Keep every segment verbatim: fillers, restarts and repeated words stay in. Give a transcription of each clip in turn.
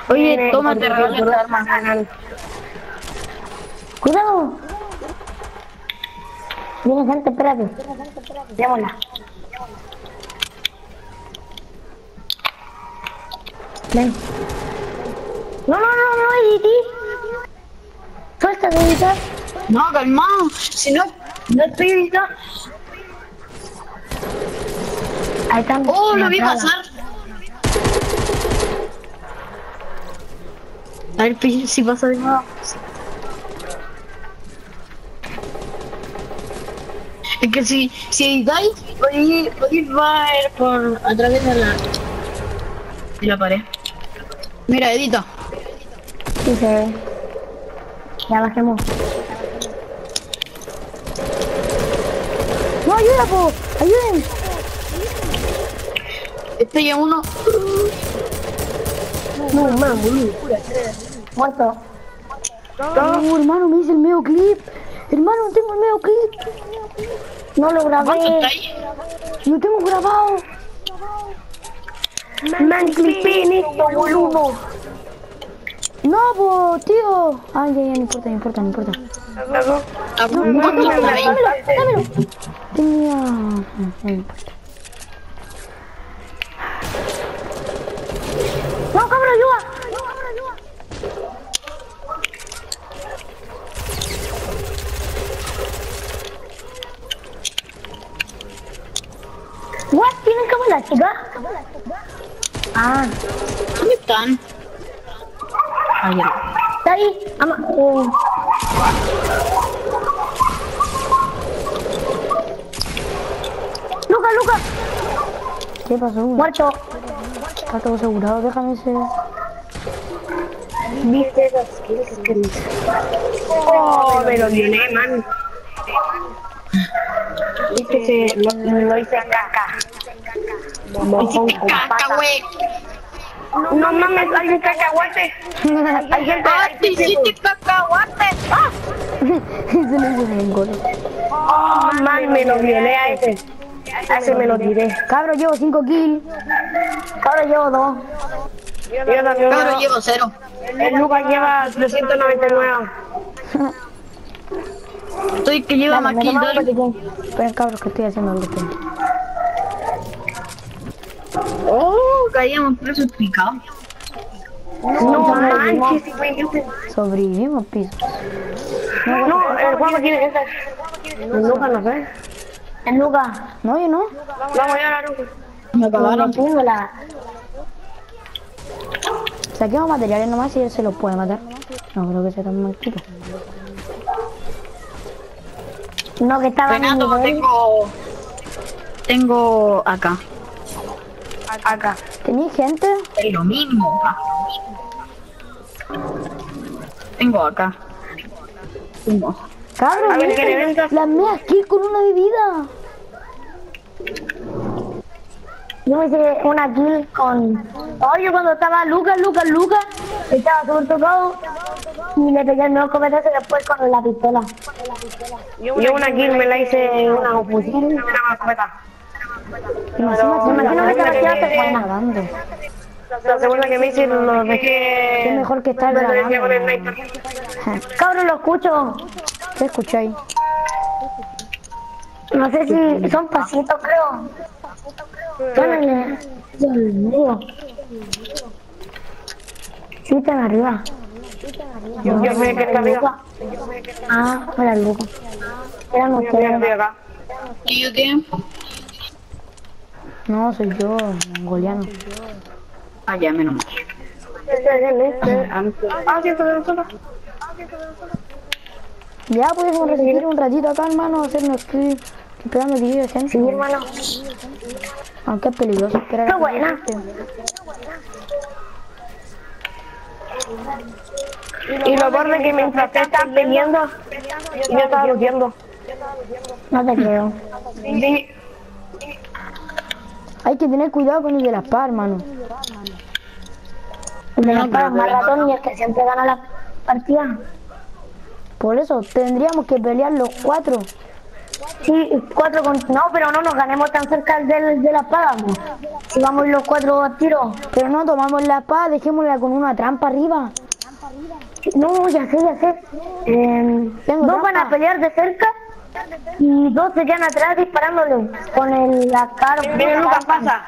Oye, toma, te regalo esta arma. Cuidado. Viene gente, espérate. Démosla. Ven. No, no, no, no, Edith. Suelta, Edith. No, calmado. Si no, no estoy editando. Ahí están. Oh, lo vi pasar. A ver si pasa de nuevo. Es que si, si editáis, podéis, podéis ver por a través de la, de la pared. Mira, edita. Sí, se ve. Ya bajemos. No, ayuda, po. Ayuden. Este ya uno. No, hermano, boludo. Muerto. No, hermano, me hice el medio clip. Hermano, tengo el medio clip. No lo ¿Cuánto grabé. está ahí? Lo tengo grabado. Me clipé en esto, boludo. No, po, tío. Ay, ya, ya, no importa, no importa, no importa. ¿A cuánto está ahí? Dámelo. Tenía... No, no importa. No, cabrón, ayuda. What? ¿Tienen cámara, chica? Ah, ¿Dónde están? Ahí. está ahí. Ama, uh. Luca, Luca. ¿Qué pasó? Muerto. Está todo asegurado, déjame ser. ¿Viste esas skills que dice? Oh, me lo violé, man. Viste que lo, lo hice caca. Mojón con Caca, pata. güey. No mames, hay un cacahuate. Hay gente. ¡Ah, te hiciste cacahuate! ¡Ah! Ese lo hice bien gol. Oh, man, me lo violé a ese. A ese me lo tiré. Cabro, llevo cinco kills. Cabro, llevo dos. Yo también. Cabro, llevo cero. El Lucas lleva trescientos noventa y nueve. Estoy que lleva más kills. Esperen, cabros, que estoy haciendo algo. Oh, caíamos presos picados. No manches, sobrevivimos, piso. No, el Juan tiene que ser. El Lucas no sé. El Lucas. No, yo no. Vamos a la Lucas. Me acabaron. No la... Saquemos materiales nomás y él se los puede matar. No creo que sea tan mal tipo. No, que estaba en Renato, nivel. tengo... Tengo acá. Acá. ¿Tenéis gente? Es lo mismo. pa. Tengo acá. Tengo. Cabrón, A ver, ¿qué le miren, ventas? las mías kills con una bebida. Yo me hice una kill con... Oye, cuando estaba Lucas, Lucas, Lucas, estaba súper tocado y le pegué el nuevo cometazo después con la pistola. Yo una kill me la hice una fusil y una escopeta. Imagino que esta partida se fue nadando. La segunda que me hice lo dejé... Es mejor que estar grabando. Cabrón, lo escucho. ¿Qué escucháis? No sé si son pasitos, creo. Cámbiale. Sí, están arriba. Yo sé que está arriba. Ah, hola, loco. Eran ustedes. ¿Y yo qué? No, soy yo, mongoliano. Ah, ya, menos mal. Ah, sí, esto es nosotros. Ya podemos recibir un ratito acá, hermano, hacernos clip. Esperando que llegue gente. Sí, hermano. Aunque es peligroso esperar. ¡Qué buena! Y lo peor de que mientras te están peleando, yo estaba luciendo. No te creo. Sí. Hay que tener cuidado con el de las P A, hermano. El de las P A es más ratón y el que siempre gana la partida. Por eso tendríamos que pelear los cuatro. Sí, cuatro con... No, pero no nos ganemos tan cerca del, de la espada, ¿no? Si vamos los cuatro a tiro. Pero no, tomamos la espada, dejémosla con una trampa arriba. No, ya sé, ya sé. Eh, Tengo dos van trampa. a pelear de cerca y dos se quedan atrás disparándole con el, la cara. Viene Lucas, pasa.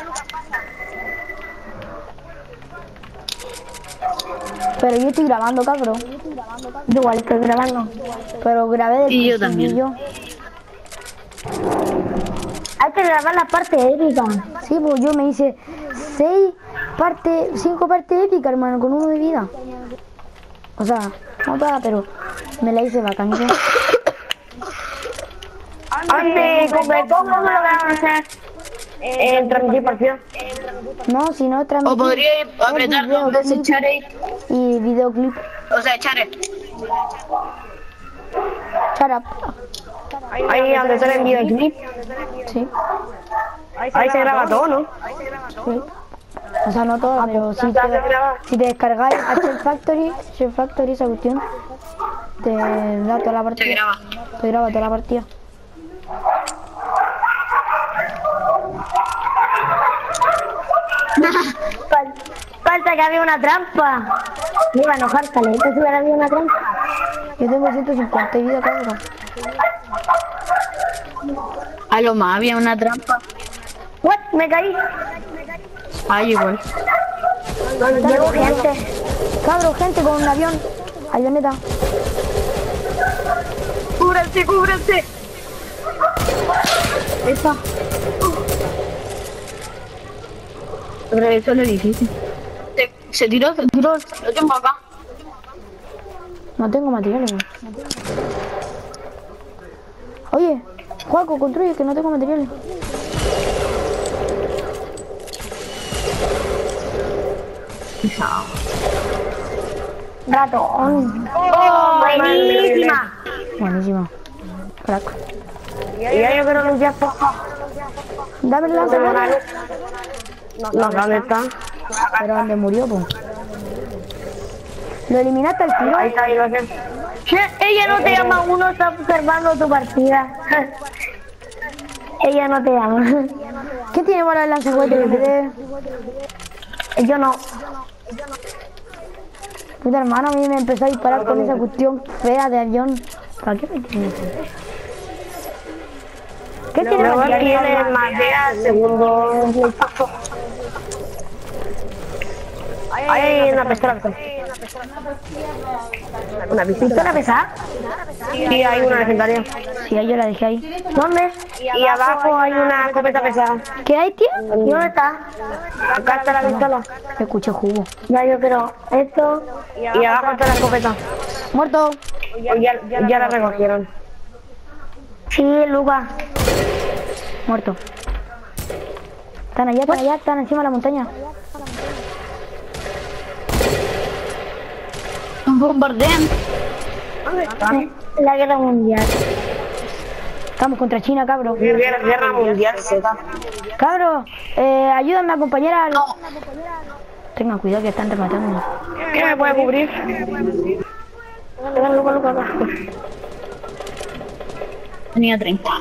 Pero yo estoy grabando, cabrón. Yo igual estoy grabando. Pero grabé de Y yo también. yo. Hay que grabar la parte épica. Sí, pues yo me hice seis partes, cinco partes épicas, hermano, con uno de vida. O sea, no toda, pero me la hice bacán. ¿Sí? Antes, ¿cómo lo van a hacer? En transmitir partida. No, si no transmitir. O podría apretar dos veces Chare. Y videoclip. O sea, Chare. Shut up. Ahí donde sale el videoclip. Sí, Ahí se graba todo, ¿no? sí. O sea, no todo, pero si te, si te descargáis H Factory, H Factory, esa cuestión, te da toda la Se partida. graba. Te graba toda la partida. Fal- Falta que había una trampa. Me iba a enojar, caleta, si hubiera habido una trampa. Yo tengo ciento cincuenta de vida, cabrón. A lo más había una trampa. What? Me caí. Ay, igual. Llegó gente. Cabro, gente con un avión. Avioneta. ¡Cúbranse, cúbranse! Esa. Regresó al edificio. Se, se tiró, se tiró. Lo tengo acá. No tengo materiales, güey. Oye, Juaco, construye que no tengo materiales. Ratón. ¡Oh, buenísima! Buenísimo. Crack. Ya yo quiero limpiar poco. Dame el lanza, No, ¿dónde está? pero donde murió, pues. ¿Lo eliminaste al tiro? Ahí está, ahí lo sé. Ella no te llama, uno está observando tu partida. Ella no te llama. ¿Quién tiene bola de lanzacohetes? Yo no. Puta hermano, a mí me empezó a disparar con esa cuestión fea de avión. ¿Para qué me tienes? ¿Qué tiene Luego materiales? tiene Matea, segundo paso. Ahí hay una pistola pesada. ¿Una pistola pesada? Sí, hay una legendaria. Sí, ahí yo la dejé ahí. ¿Dónde? Y abajo hay una escopeta pesada. ¿Qué hay, tío? ¿Y dónde está? Acá está la pistola. Escuché jugo. Ya yo quiero esto. Y abajo está la escopeta. Muerto. Ya, ya, ya la recogieron. Sí, Lucas. Muerto. Están allá, están allá, están encima de la montaña. Bombardean. La guerra mundial. Estamos contra China, cabro. Guerra, guerra mundial, Z. Cabro, eh, ayúdame a acompañar al... Tengan cuidado que están rematando. ¿Qué me puede cubrir? Lucas, Lucas, Lucas. Tenía treinta.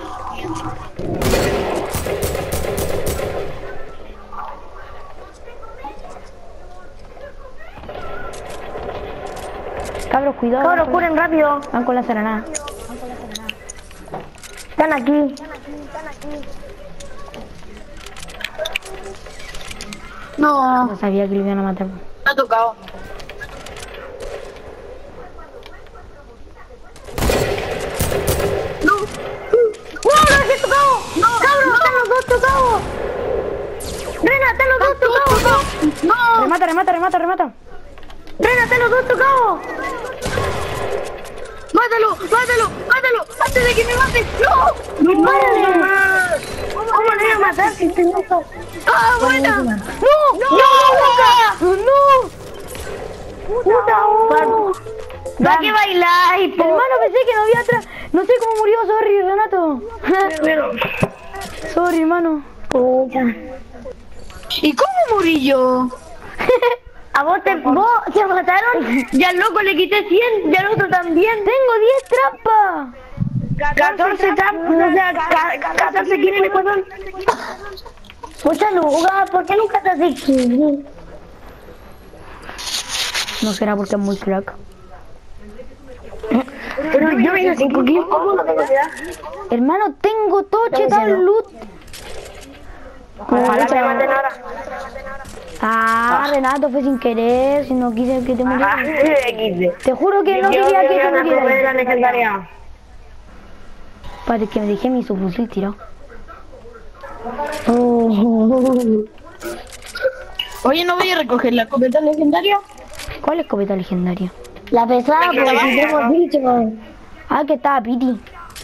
Cabros, cuidado. Cabros, curen rápido. Van con la serenada. Están aquí. No, No sabía que le iban a matar. me ha tocado. ¡No! ¡No, lo he tocado! ¡No! ¡Cabros, están los dos tocados! ¡Rena, están los dos tocados! ¡No! Remata, remata, remata, remata. ¡Rena, están los dos tocados! ¡Mátalo! ¡Mátalo! ¡Mátalo! ¡Antes de que me mate! ¡No! ¡No! ¿Cómo le voy a matar si estoy loco? ¡Ah, buena! ¡No! ¡No, ¡No! ¡No! ¡Puta! ¿Para qué bailáis, po? Hermano, pensé que no había atrás. No sé cómo murió, sorry, Renato. Sorry, hermano. Pucha. ¿Y cómo morí yo? ¿A vos te, vos te mataron? Ya al loco le quité cien y al otro también. Tengo diez trampas. catorce trampas, o sea, catorce kills en Ecuador. Mucha luga, ¿por qué nunca te haces kill? No será porque es muy crack. Pero yo me hice cinco kills, ¿cómo no tengo idea? Hermano, tengo todo chetado el loot. Ojalá me maten ahora. Ah, Renato, fue sin querer, si no quise que te Ah, murieras. equis de. Te juro que no Yo quería que te quería la murieras. legendaria. Para que me dejé mi subfusil tirado. Oye, ¿no voy a recoger la escopeta legendaria? ¿Cuál escopeta legendaria? La pesada, porque si tenemos dicho. Ah, que estaba Piti.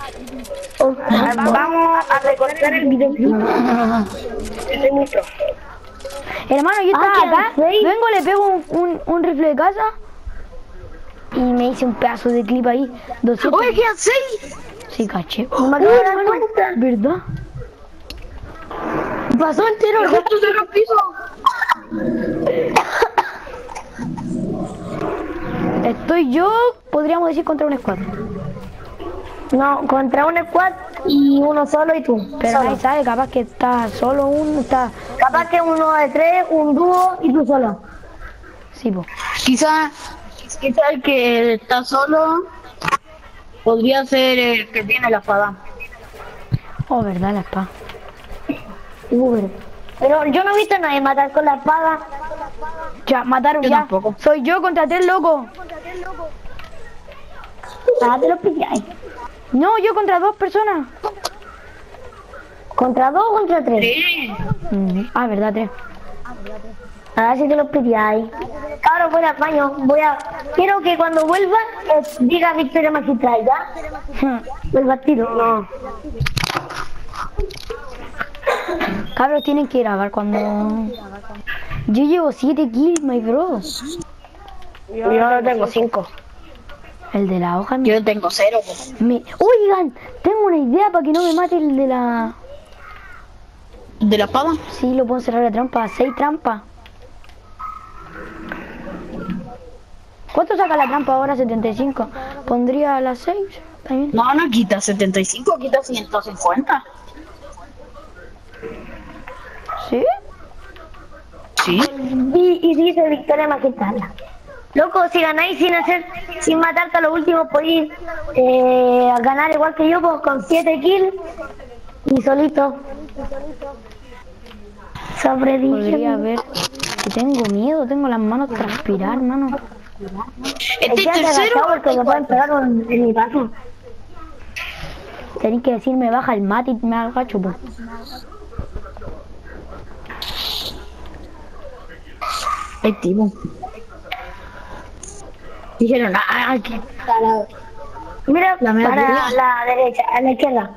Vamos a recortar el video. Este es nuestro. Hermano, yo Ah, estaba acá, ¿seis? vengo, le pego un, un, un rifle de casa y me hice un pedazo de clip ahí. doscientos. Oye, quedan seis. Sí, caché. No me acabo de dar cuenta. ¿Verdad? Pasó entero. Justo se lo piso. Estoy yo, podríamos decir, contra un squad. No, contra un squad y uno solo y tú. Pero Solo. nadie sabe, capaz que está solo uno, está... Capaz que uno de tres, un dúo y tú solo. Sí, po. Quizá, quizá el que está solo podría ser el que tiene la espada. Oh, verdad, la espada. Uber. Pero yo no he visto a nadie matar con la espada. Ya, mataron Yo ya. tampoco. Soy yo contra tres locos. Ah, te lo pilláis. No, yo contra dos personas. ¿Contra dos o contra tres? Sí. Mm, Ah, verdad, tres. A ver si te lo pilláis. Cabros, voy al baño. Voy a... Quiero que cuando vuelva eh, diga victoria magistral, ¿ya? Vuelva al tiro. No. Cabros, tienen que grabar cuando... Yo llevo siete kills, my bro. Yo no tengo cinco. El de la hoja... Yo tengo cero. Me... Oigan, tengo una idea para que no me mate el de la... ¿De la espada? Sí, lo puedo cerrar la trampa. Seis trampas. ¿Cuánto saca la trampa ahora? setenta y cinco. Pondría las seis también. No, no quita setenta y cinco, quita ciento cincuenta. ¿Sí? Sí. Y, y dice victoria magistral. Loco, si ganáis sin hacer, sin matarte a los últimos, podéis eh, ganar igual que yo, pues con siete kills y solito. Sobrevive. Podría haber... Tengo miedo, tengo las manos transpirar, hermano. Este Ya te tercero. agachado porque me pueden pegar con- en mi paso. Tenéis que decirme baja el mate y me agacho, pues. El tipo. Dijeron, ah, que Mira, La mía para derecha. la derecha, a la izquierda.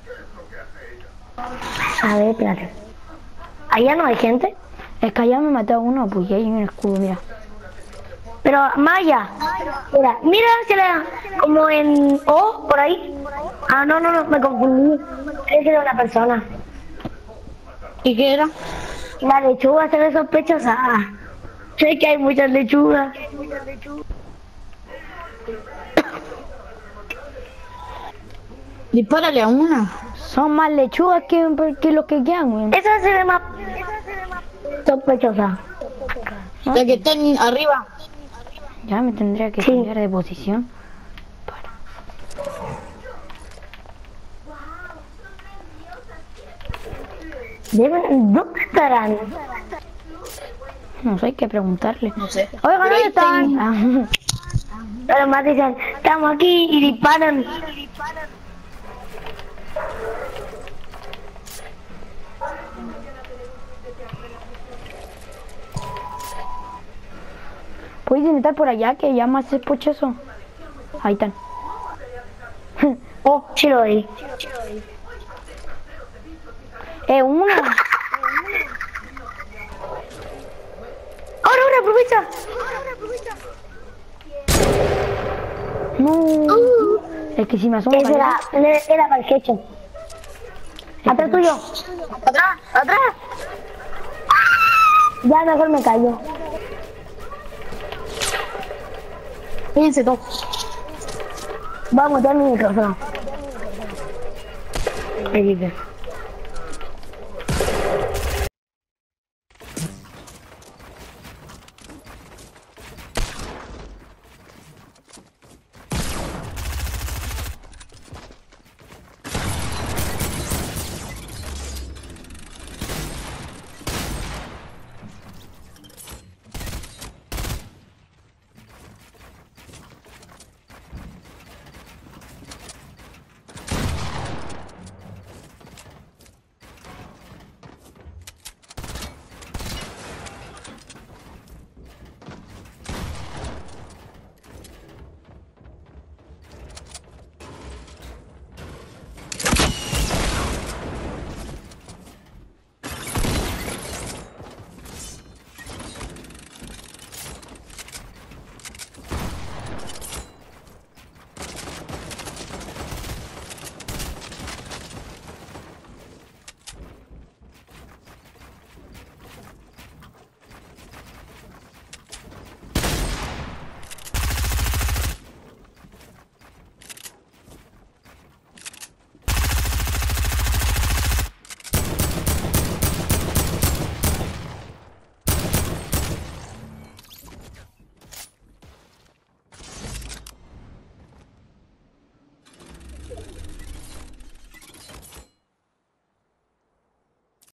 A ver, espérate. Allá no hay gente, Es que allá me mató a uno, pues y ahí hay un escudo, mira. pero más allá. Mira, mira hacia la, como en O, por ahí. Ah, no, no, no, me confundí. Ese era una persona. ¿Y qué era? La lechuga se ve sospechosa. Ah, sé que hay muchas lechugas. Dispárale a una. Son más lechugas que, que los que quedan, güey. Esa se ve más sospechosa. La que está en- arriba. Ya me tendría que Sí. cambiar de posición. Para. Deben, ¿dónde estarán? No sé, hay que preguntarle. No sé. Oigan, Pero ¿dónde ahí están? Ah, Pero más dicen, estamos aquí y disparan. ¿Puedes intentar por allá que ya más sospechoso? Ahí están. Oh, sí lo oí. Eh, uno. ¡Ahora, ahora, aprovecha! No. Es que si me asomo Ese para era, allá, le- era para el hecho. Atrás tuyo. Atrás, atrás. Ya mejor me callo. Fíjense todos. Vamos, ya mi micrófono. equis de.